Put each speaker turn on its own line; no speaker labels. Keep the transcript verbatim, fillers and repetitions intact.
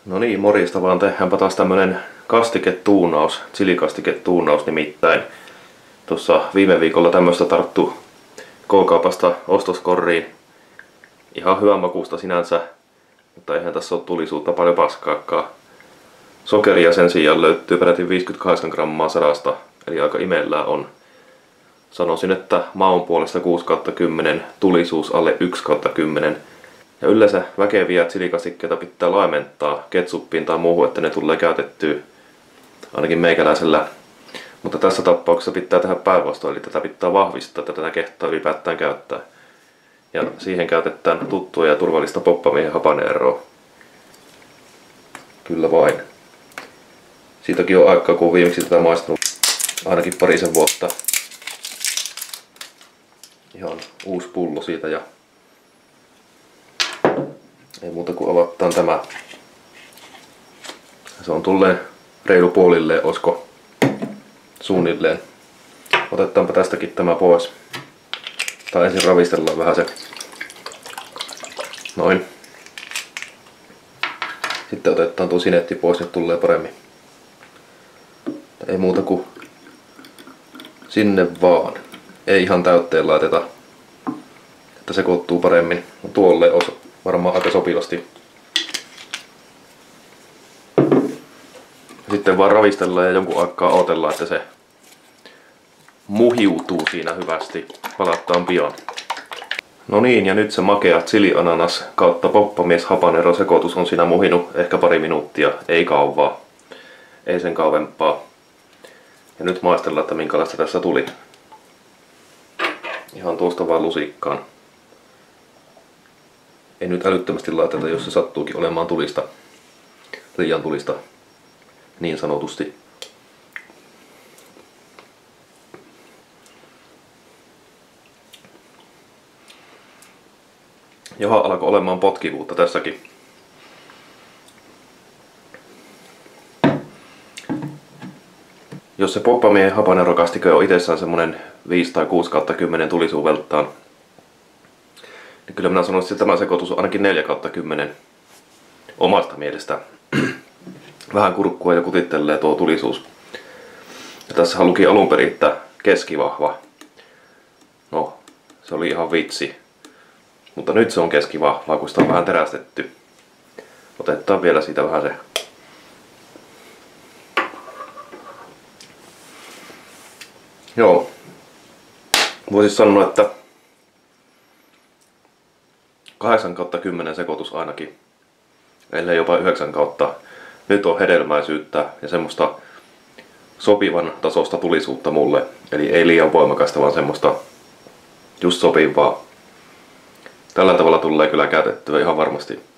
No niin, morjesta vaan, tehdäänpä taas tämmönen kastiketuunaus, chilikastiketuunaus nimittäin. Tuossa viime viikolla tämmöstä tarttu K-kaupasta ostoskoriin. Ihan hyvän makuusta sinänsä, mutta eihän tässä ole tulisuutta paljon paskaakaan. Sokeria sen sijaan löytyy peräti viisikymmentäkahdeksan grammaa sadasta, eli aika imellään on. Sanoisin, että maun puolesta kuusi kautta kymmenen, tulisuus alle yksi kautta kymmenen. Ja yleensä väkeviä chilikastikkeita pitää laimentaa ketsuppiin tai muuhun, että ne tulee käytettyä ainakin meikäläisellä. Mutta tässä tapauksessa pitää tehdä päinvastoin, eli tätä pitää vahvistaa, että tätä kehtaa ylipäätään käyttää. Ja siihen käytetään tuttua ja turvallista poppamiehen habaneroa. Kyllä vain. Siitäkin on aikaa, kun viimeksi tätä maistanut ainakin parisen vuotta. Ihan uusi pullo siitä ja ei muuta kuin avataan tämä. Se on tulleen reilu puolilleen, olisiko suunnilleen. Otetaanpa tästäkin tämä pois. Tai ensin ravistellaan vähän se. Noin. Sitten otetaan tuo sinetti pois, niin tulee paremmin. Ei muuta kuin sinne vaan. Ei ihan täytteen laiteta, että sekoittuu paremmin. Tuolle on varmaan aika sopivasti. Sitten vaan ravistellaan ja jonkun aikaa odotellaan, että se muhiutuu siinä hyvästi. Palataan pian. No niin, ja nyt se makea chili-ananas kautta poppamies habanero sekoitus on siinä muhinut ehkä pari minuuttia, ei kauaa. Ei sen kauempaa. Ja nyt maistellaan, että minkälaista tässä tuli. Ihan tuosta vaan lusikkaan. Ei nyt älyttömästi laiteta, jos se sattuukin olemaan tulista. Liian tulista. Niin sanotusti. Johan alkoi olemaan potkivuutta tässäkin. Jos se poppamiehen habanerokastike on itsessään semmonen viisi tai kuusi kautta kymmenen tulisuudeltaan, niin kyllä minä sanoisin, että tämä sekoitus on ainakin neljä kautta kymmenen omasta mielestä. Vähän kurkkua ja kutittelee tuo tulisuus. Ja tässä luki alun perin, että keskivahva. No, se oli ihan vitsi. Mutta nyt se on keskivahvaa, kun sitä on vähän terästetty. Otetaan vielä siitä vähän se. Joo. Voisin sanoa, että kahdeksan kautta kymmenen sekoitus ainakin. Ellei jopa yhdeksän kautta. Nyt on hedelmäisyyttä ja semmoista sopivan tasosta tulisuutta mulle. Eli ei liian voimakasta, vaan semmoista just sopivaa. Tällä tavalla tulee kyllä käytettyä ihan varmasti.